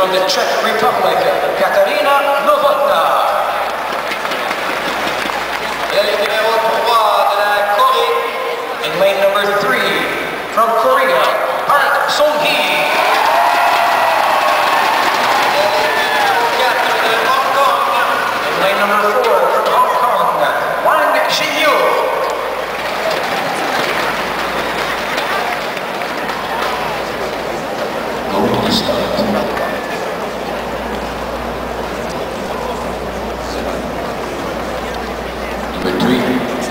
from the Czech Republic, Katarina Novotná. Elle est numéro 3 de la Corée. In lane number 3, from Korea, Park Sung-hee. Lane number 4 from Hong Kong, Wang Xinyu. Golden start. Number 3.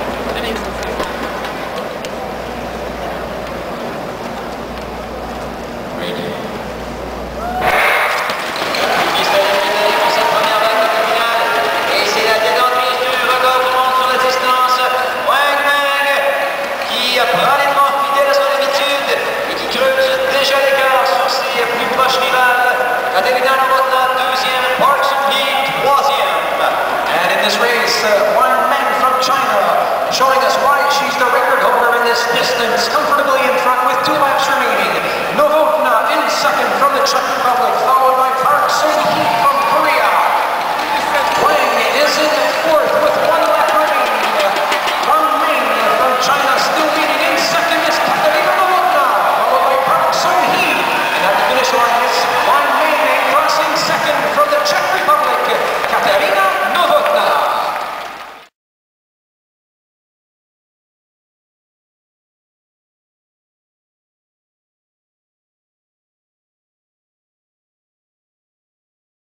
Ready. Katarina Novotná, deuxième, Park Sung-hee, troisième. And in this race, one man from China, showing us why she's the record holder in this distance.